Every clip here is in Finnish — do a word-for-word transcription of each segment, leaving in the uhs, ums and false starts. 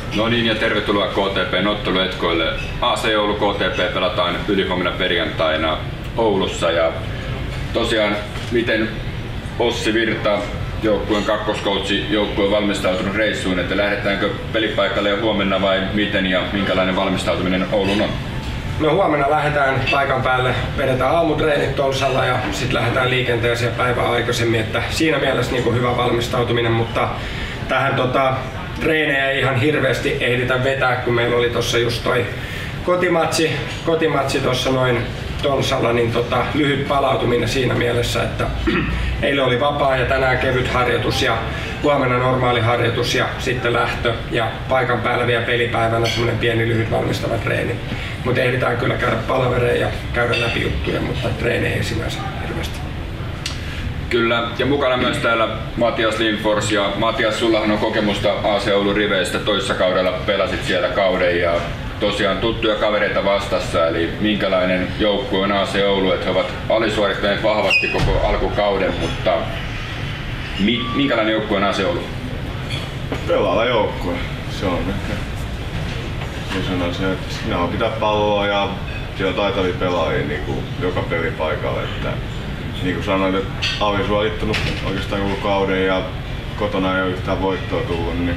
No niin, ja tervetuloa K T P:n otteluetkoille. A C Oulu K T P pelataan ylihuomenna perjantaina Oulussa. Ja tosiaan, miten Ossi Virta, joukkueen kakkoskoutsi, joukkue on valmistautunut reissuun, että lähdetäänkö pelipaikalle jo huomenna vai miten ja minkälainen valmistautuminen Oulun on? No huomenna lähdetään paikan päälle, vedetään aamutreenit Tolsalla ja sitten lähdetään liikenteeseen päivän aikaisemmin, että siinä mielessä niin kuin hyvä valmistautuminen, mutta tähän tota, treenejä ei ihan hirveästi ehditä vetää, kun meillä oli tuossa just toi kotimatsi, kotimatsi tuossa noin Tolsalla, niin tota, lyhyt palautuminen siinä mielessä, että eilen oli vapaa ja tänään kevyt harjoitus ja huomenna normaali harjoitus ja sitten lähtö ja paikan päällä vielä pelipäivänä semmoinen pieni lyhyt valmistava treeni. Mutta ehditään kyllä käydä palavereja ja käydä läpi juttuja, mutta treenejä ei sinänsä hirveästi. Kyllä, ja mukana myös täällä Matias Lindfors, ja Matias, sullahan on kokemusta A C Oulun riveistä, toissa kaudella pelasit siellä kauden ja tosiaan tuttuja kavereita vastassa, eli minkälainen joukkue on A C Oulu, että he ovat alisuorittaneet vahvasti koko alkukauden, mutta mi- minkälainen joukkue on A C Oulu? Pelaava joukkue, se on ehkä. Sanoin se, että siinä on pitää palloa ja siellä on taitavia pelaajia niin kuin joka pelipaikalla. Että, niin kuin sanoin, että Ali suorittanut oikeastaan koko kauden ja kotona ei ole yhtään voittoa tullut, niin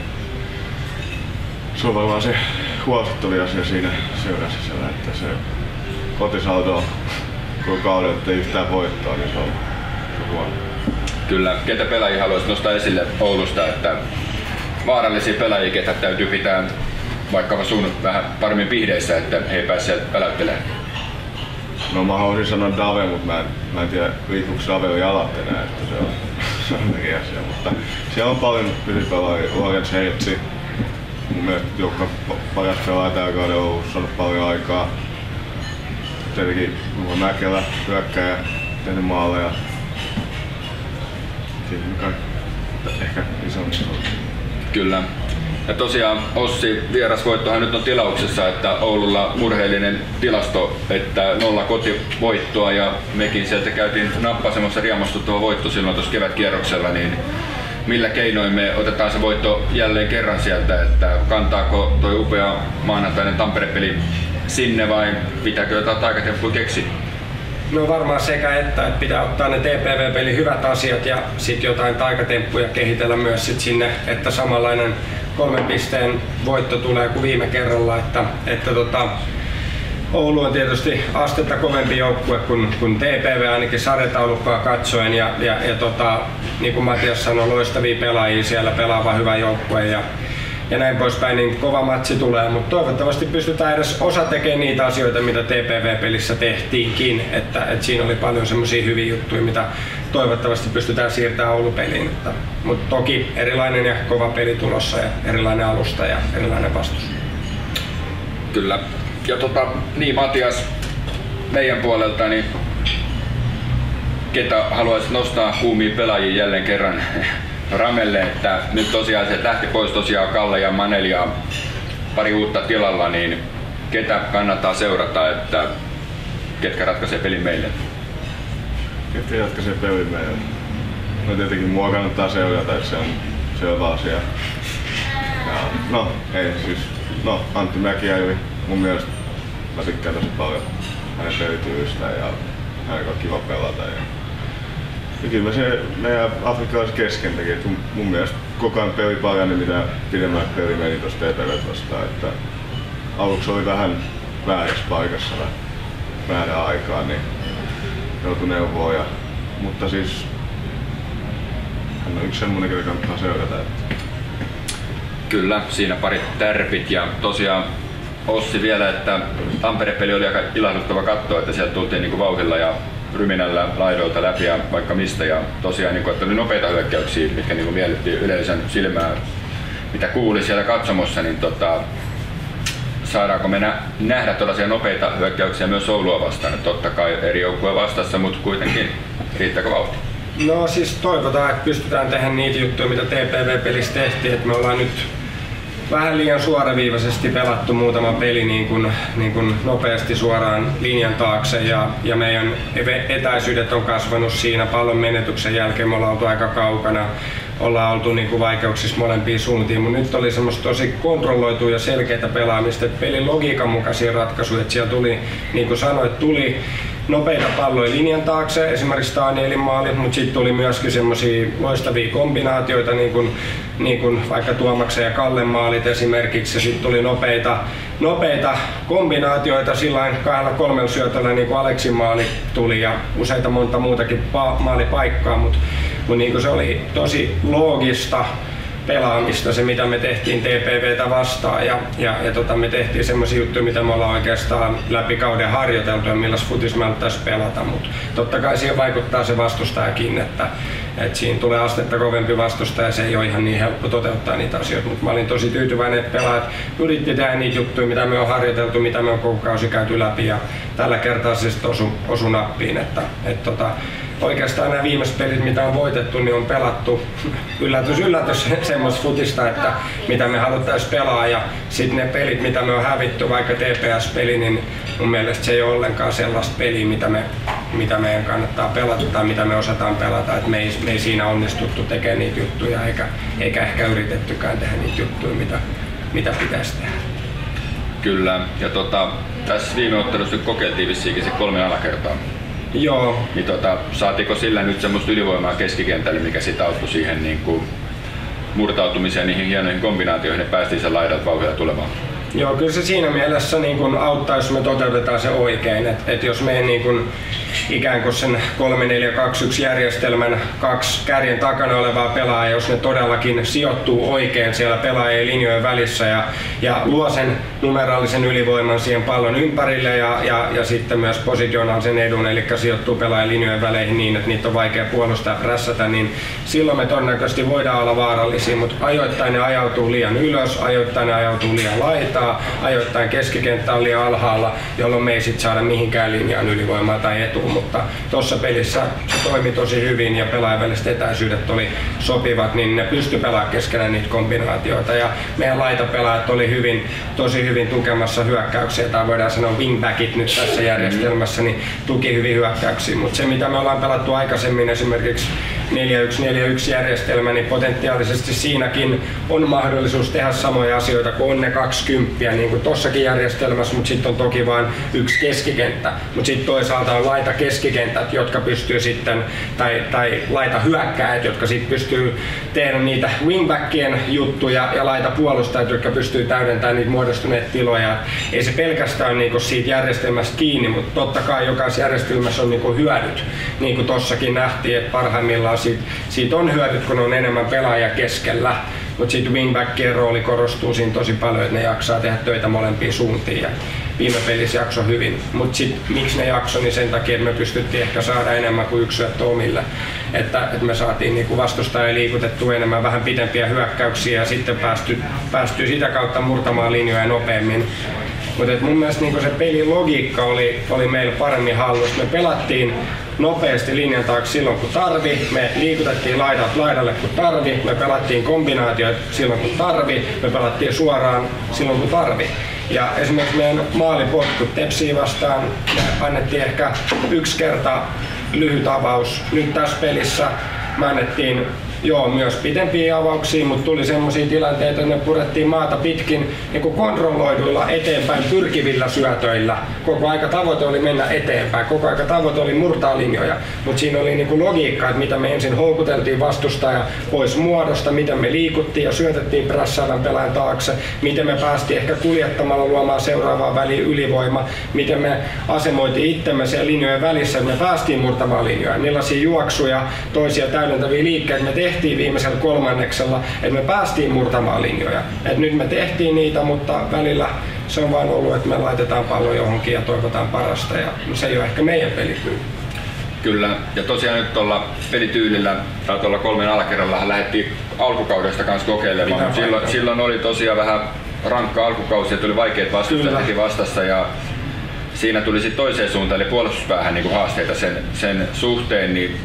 se on varmaan se huolestuttavia asia siinä seuran sisällä, että se kotisaldo on koko kauden, että ei yhtään voittoa, niin se on, se on huono. Kyllä, ketä pelaajia haluaisit nostaa esille Oulusta, että vaarallisia pelaajia, ketä täytyy pitää vaikka sun vähän paremmin pihdeissä, että he ei pääse sieltä väläyttelemään? No mä haluaisin sanoa Dave, mutta mä en, mä en tiedä liikkuuko Dave jalat enää, että se on, se on eri asia. Mutta siellä on paljon pysypelaajia, Lorenz Heitsi, mun mielestä joukko paras pelaaja tällä kaudella on ollut, saanut paljon aikaa. Tietenkin Juha Mäkelä, hyökkääjä, tehnyt maaleja. Siinä on ehkä isommin. Kyllä. Ja tosiaan Ossi, vierasvoittohan nyt on tilauksessa, että Oululla murheellinen tilasto, että nolla kotivoittoa ja mekin sieltä käytiin nappasemassa riemastuttava voitto silloin tuossa kevätkierroksella, niin millä keinoin me otetaan se voitto jälleen kerran sieltä, että kantaako toi upea maanantainen Tampere-peli sinne vai pitääkö jotain taikatemppuja keksiä? No varmaan sekä että, että pitää ottaa ne T P V-pelin hyvät asiat ja sitten jotain taikatemppuja kehitellä myös sit sinne, että samanlainen kolmen pisteen voitto tulee kuin viime kerralla, että, että tota, Oulu on tietysti astetta kovempi joukkue kuin, kuin T P V ainakin sarjataulukkoa katsoen ja, ja, ja tota, niin kuin Matias sanoi, loistavia pelaajia siellä, pelaava hyvä joukkue ja, ja näin poispäin, niin kova matsi tulee, mutta toivottavasti pystytään edes osa tekemään niitä asioita, mitä T P V-pelissä tehtiinkin, että, että siinä oli paljon semmoisia hyviä juttuja, mitä toivottavasti pystytään siirtämään Oulu-peliin, mutta toki erilainen ja kova peli tulossa ja erilainen alusta ja erilainen vastus. Kyllä. Ja tota, niin Matias, meidän puolelta, niin ketä haluaisit nostaa kuumia pelaajia jälleen kerran Ramelle, että nyt tosiaan se lähti pois tosiaan Kalle ja Maneli ja pari uutta tilalla, niin ketä kannattaa seurata, että ketkä ratkaisee pelin meille? Ketkä ratkaisee pelin meille? No tietenkin mua kannattaa seurata, että se on selvä asia. Ja, no ei siis, no Antti Mäkiäjyvi mun mielestä mä tykkään tosi paljon hänen pelityylistä ja hänen on kiva pelata. Ja Ja kyllä me se meidän afrikkalaiset kesken teki, että mun mielestä koko ajan peli parani, mitä pidemmän peli meni tuosta T P V:stä vastaan. Että aluksi oli vähän väärässä paikassa vähän aikaa, niin joutui neuvoa. Ja, mutta siis hän on yksi semmoinen, joka kannattaa seurata. Että. Kyllä, siinä parit tärpit ja tosiaan Ossi vielä, että Tampere-peli oli aika ilahduttava katsoa, että sieltä tultiin niinku vauhdilla ja ryminällä laidoilta läpi ja vaikka mistä ja tosiaan niin kuin, että oli nopeita hyökkäyksiä, mitkä niin kuin miellytti yleisön silmää, mitä kuuli siellä katsomossa, niin tota, saadaanko me nä- nähdä tällaisia nopeita hyökkäyksiä myös Oulua vastaan, että totta kai eri joukkueen vastassa, mutta kuitenkin riittääkö vauhti? No siis toivotaan, että pystytään tehdä niitä juttuja, mitä T P V-pelissä tehtiin, että me ollaan nyt vähän liian suoraviivaisesti pelattu muutama peli niin kuin, niin kuin nopeasti suoraan linjan taakse ja, ja meidän etäisyydet on kasvanut siinä pallon menetyksen jälkeen. Me ollaan oltu aika kaukana, ollaan oltu niin kuin vaikeuksissa molempiin suuntiin, mutta nyt oli semmoista tosi kontrolloitua ja selkeää pelaamista, että pelin logiikan mukaisia ratkaisuja, että siellä tuli, niin kuin sanoit, tuli nopeita palloja linjan taakse, esimerkiksi Danielin maali, mutta sitten tuli myöskin semmoisia loistavia kombinaatioita, niin kuin, niin kuin vaikka Tuomaksen ja Kallen maalit esimerkiksi, ja sitten tuli nopeita, nopeita kombinaatioita sillain kahdella kolmella syötöllä, niin kuin Aleksin maali tuli, ja useita monta muutakin pa- maalipaikkaa, mutta mut niin se oli tosi loogista pelaamista, se mitä me tehtiin T P V:tä vastaan ja, ja, ja tota, me tehtiin semmoisia juttuja, mitä me ollaan oikeastaan läpi kauden harjoiteltu ja millas futis me alettaisiin pelata, mutta totta kai siihen vaikuttaa se vastustajakin, että, että siinä tulee astetta kovempi vastustaja ja se ei ole ihan niin helppo toteuttaa niitä asioita, mutta mä olin tosi tyytyväinen, että pelaajat yritti tehdä niitä juttuja, mitä me on harjoiteltu, mitä me on koko kausi käyty läpi ja tällä kertaa se sitten osu, osu nappiin, että, että tota, oikeastaan nämä viimeiset pelit, mitä on voitettu, niin on pelattu yllätys yllätys semmoista futista, että mitä me haluttaisiin pelaa ja sitten ne pelit, mitä me on hävitty, vaikka T P S-peli, niin mun mielestä se ei ole ollenkaan sellaista peliä, mitä, me, mitä meidän kannattaa pelata tai mitä me osataan pelata, että me ei, me ei siinä onnistuttu tekemään niitä juttuja eikä, eikä ehkä yritettykään tehdä niitä juttuja, mitä, mitä pitäisi tehdä. Kyllä, ja tota, tässä viime ottelussa kokeiltiin vissiinkin se kolme alakertaa. Joo. Niin tota, saatiinko sillä nyt semmoista ylivoimaa keskikentälle, mikä sitä auttoi siihen niin kuin murtautumiseen niihin hienoihin kombinaatioihin, että päästiin sen laidalta vauhdilla tulemaan? Joo, kyllä se siinä mielessä niin kun auttaa, jos me toteutetaan se oikein. Et, et jos me niin kun, ikään kuin sen kolme neljä kaksi yksi järjestelmän kaksi kärjen takana olevaa pelaajaa, jos ne todellakin sijoittuu oikein siellä pelaajien linjojen välissä ja, ja luo sen numeraalisen ylivoiman siihen pallon ympärille ja, ja, ja sitten myös positionaalisen edun, eli sijoittuu pelaajien linjojen väleihin niin, että niitä on vaikea puolustaa ja prässätä, niin silloin me todennäköisesti voidaan olla vaarallisia, mutta ajoittain ne ajautuu liian ylös, ajoittain ne ajautuu liian laitaan, ajoittain keskikenttä on liian alhaalla, jolloin me ei sit saada mihinkään linjaan ylivoimaa tai etua, mutta tuossa pelissä se toimi tosi hyvin ja pelaajan väliset etäisyydet oli sopivat, niin ne pystyi pelaamaan keskenään niitä kombinaatioita ja meidän laitapelaajat oli hyvin, tosi hyvin tukemassa hyökkäyksiä, tai voidaan sanoa wingbackit nyt tässä järjestelmässä, niin tuki hyvin hyökkäyksiä, mutta se mitä me ollaan pelattu aikaisemmin esimerkiksi neljä yksi neljä yksi järjestelmä, niin potentiaalisesti siinäkin on mahdollisuus tehdä samoja asioita kuin on ne kaksikymmentä, niin kuin tossakin järjestelmässä, mutta sitten on toki vain yksi keskikenttä. Mutta sitten toisaalta on laita keskikentät, jotka pystyy sitten, tai, tai laita hyökkäjät, jotka sitten pystyy tehdä niitä wingbackien juttuja ja laita puolustajat, jotka pystyy täydentämään niitä muodostuneita tiloja. Ei se pelkästään niinku siitä järjestelmästä kiinni, mutta totta kai jokaisessa järjestelmässä on niinku hyödyt. Niin kuin tossakin nähtiin, että parhaimmillaan siitä, siitä on hyödyt, kun on enemmän pelaajia keskellä. Mutta sitten wingbackien rooli korostuu siinä tosi paljon, että ne jaksaa tehdä töitä molempiin suuntiin. Ja viime pelissä jakso hyvin. Mutta sitten miksi ne jakso, niin sen takia, että me pystyttiin ehkä saada enemmän kuin yksi syöttö omille. Että, että me saatiin niinku vastustajia liikutettua enemmän, vähän pidempiä hyökkäyksiä ja sitten päästy, päästy sitä kautta murtamaan linjoja nopeammin. Mutta mun mielestä niinku se pelin logiikka oli, oli meillä paremmin hallussa. Me pelattiin nopeasti linjan taakse silloin kun tarvi, me liikutettiin laidat laidalle kun tarvi, me pelattiin kombinaatioita silloin kun tarvi, me pelattiin suoraan silloin kun tarvi. Ja esimerkiksi meidän maalipotkut Tepsiä vastaan me annettiin ehkä yksi kerta lyhyt avaus. Nyt tässä pelissä me annettiin joo, myös pidempiä avauksia, mutta tuli semmoisia tilanteita, että me purettiin maata pitkin niin kuin kontrolloiduilla eteenpäin pyrkivillä syötöillä. Koko aika tavoite oli mennä eteenpäin, koko aika tavoite oli murtaa linjoja, mutta siinä oli niin kuin logiikka, että mitä me ensin houkuteltiin vastustaja pois muodosta, miten me liikuttiin ja syötettiin prässäävän pelaajan taakse, miten me päästiin ehkä kuljettamalla luomaan seuraavaa väliä ylivoima, miten me asemoitiin itsemme siellä linjojen välissä, että me päästiin murtamaan linjoja, millaisia juoksuja, toisia täydentäviä liikkeitä me tehtiin viimeisellä kolmanneksella, että me päästiin murtamaan linjoja. Et nyt me tehtiin niitä, mutta välillä se on vain ollut, että me laitetaan pallo johonkin ja toivotaan parasta ja se ei ole ehkä meidän pelityy. Kyllä, ja tosiaan nyt tuolla pelityylillä tai tuolla kolmen alakerralla lähdettiin alkukaudesta kanssa kokeilemaan, mutta silloin, silloin oli tosiaan vähän rankka alkukausi ja tuli vaikeat vastustajat heti vastassa ja siinä tuli sitten toiseen suuntaan eli puolustuspäähän niin kuin haasteita sen, sen suhteen, niin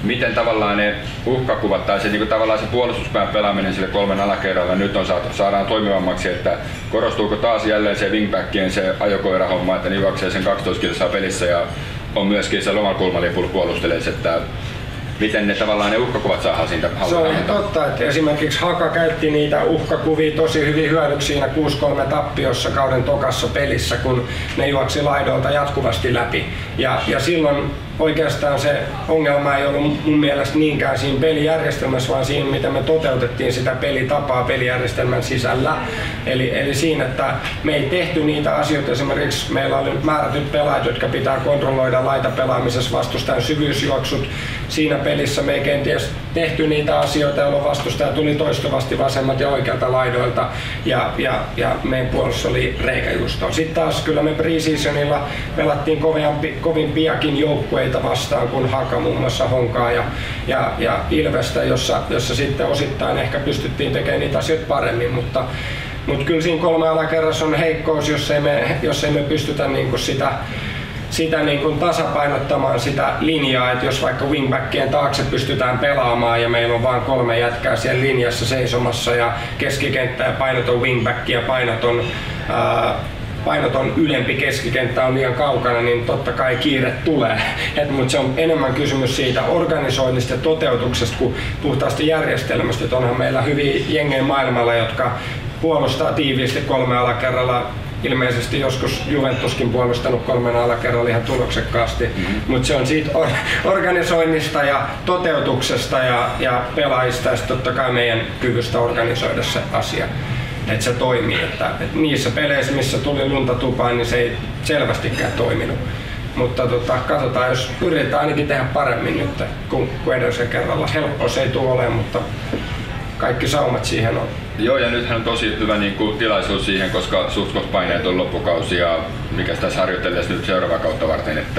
miten tavallaan ne uhkakuvat tai se, niin kuin tavallaan se puolustuspään pelaaminen sille kolmen alakerralla nyt on saatu, saadaan toimivammaksi, että korostuuko taas jälleen se wingbackien se ajokoirahomma, että ne juoksee sen kaksitoista kilsaa pelissä ja on myöskin se lomakulmalipulla puolustelee, että miten ne tavallaan ne uhkakuvat saadaan siitä Se on ihan totta, että esimerkiksi Haka käytti niitä uhkakuvia tosi hyvin hyödyksi siinä kuusi kolme tappiossa kauden tokassa pelissä, kun ne juoksi laidoilta jatkuvasti läpi. Ja, ja silloin oikeastaan se ongelma ei ollut mun mielestä niinkään siinä pelijärjestelmässä, vaan siinä, miten me toteutettiin sitä pelitapaa pelijärjestelmän sisällä. Eli, eli siinä, että me ei tehty niitä asioita, esimerkiksi meillä oli määrätyt pelaajat, jotka pitää kontrolloida laitapelaamisessa vastustajan syvyysjuoksut. Siinä pelissä me ei kenties tehty niitä asioita, jolloin vastustaja tuli toistuvasti vasemmat ja oikealta laidoilta ja, ja, ja meidän puolessa oli reikäjuusto. Sitten taas kyllä me pre-seasonilla pelattiin kovin, kovin piakin joukkueita vastaan kuin Haka, muun muassa Honkaa ja, ja, ja Ilvestä, jossa, jossa sitten osittain ehkä pystyttiin tekemään niitä asioita paremmin, mutta, mutta kyllä siinä kolme alakerrassa on heikkous, jos ei me, jos ei me pystytä niin kuin sitä sitä niin kuin tasapainottamaan sitä linjaa, että jos vaikka wingbackien taakse pystytään pelaamaan ja meillä on vain kolme jätkää siellä linjassa seisomassa ja keskikenttä ja painoton wingback ja painoton, ää, painoton ylempi keskikenttä on liian kaukana, niin totta kai kiire tulee. Et, mutta se on enemmän kysymys siitä organisoinnista ja toteutuksesta kuin puhtaasti järjestelmästä. Et onhan meillä hyviä jengejä maailmalla, jotka puolustaa tiiviisti kolme alakerralla. Ilmeisesti joskus Juventuskin puolustanut kolmen alakerralla ihan tuloksekkaasti, mm-hmm. mutta se on siitä or- organisoinnista ja toteutuksesta ja, ja pelaajista ja totta kai meidän kyvystä organisoida se asia, että se toimii. Että, että niissä peleissä, missä tuli lunta tupaan, niin se ei selvästikään toiminut. Mutta tota, katsotaan, jos yritetään ainakin tehdä paremmin nyt kuin, kuin edellisen kerralla. Helppoa se ei tule olemaan, mutta kaikki saumat siihen on. Joo, ja nythän on tosi hyvä niin kuin, tilaisuus siihen, koska suht paineet on loppukausi ja mikä tässä harjoittelisi nyt seuraavaa kautta varten, että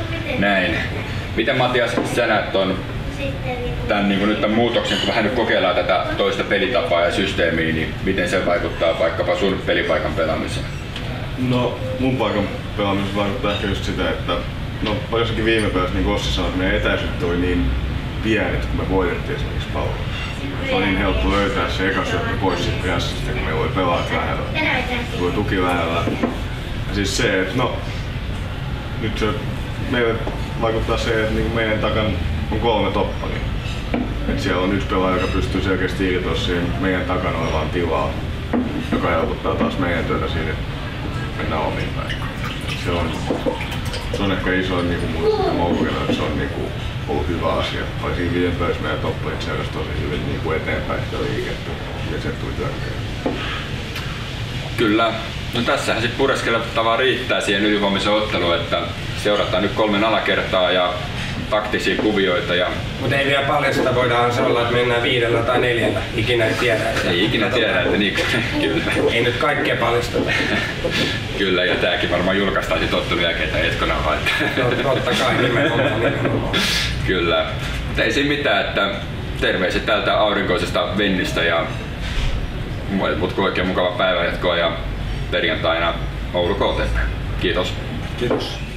näin. Miten Matias, sä näet ton, tämän, niin kuin nyt tämän muutoksen, kun vähän nyt kokeillaan tätä toista pelitapaa ja systeemiä, niin miten se vaikuttaa vaikkapa sun pelipaikan pelaamiseen? No, mun paikan pelaamisessa vaikuttaa ehkä just sitä, että no jossakin viime pelissä, niin kuin Ossi sanoi, että meidän etäisyydet oli niin pienet, kun me voitettiin esimerkiksi palloa. Se on niin helppo löytää se eka syöttö pois siitä perässä, kun meillä oli pelaajat lähellä, tuli tuki lähellä. Ja siis se, että no, nyt se, meille vaikuttaa se, että niin meidän takan on kolme toppania. Et siellä on yksi pelaaja, joka pystyy selkeästi irtoa siihen meidän takana olevaan tilaa, joka helpottaa taas meidän työtä siinä, että mennään omiin päin. Se on, se on ehkä iso niin kuin mun Moukukena, että se on niin kuin ollut hyvä asia. Oli siinä viiden pöydässä meidän topparit seurasi tosi hyvin niin kuin eteenpäin sitä liikettä ja se tuli tärkeää. Kyllä. No tässähän sitten pureskelettavaa riittää siihen ylihuomisen otteluun, että seurataan nyt kolmen alakertaa ja taktisia kuvioita. Ja... Mutta ei vielä paljasta, voidaan se olla, että mennään viidellä tai neljällä. Ikinä ei tiedä. Että ei ikinä tiedä, että niin kyllä. Ei nyt kaikkea paljasteta. Kyllä, ja tääkin varmaan julkaistaan sit ottelun jälkeen tämä etkonauha. Totta kai, nimenomaan. nimenomaan. Kyllä. Mutta ei siinä mitään, että terveiset täältä aurinkoisesta Vennistä ja mut oikein mukava päivänjatkoa ja perjantaina Oulu K T P. Kiitos. Kiitos.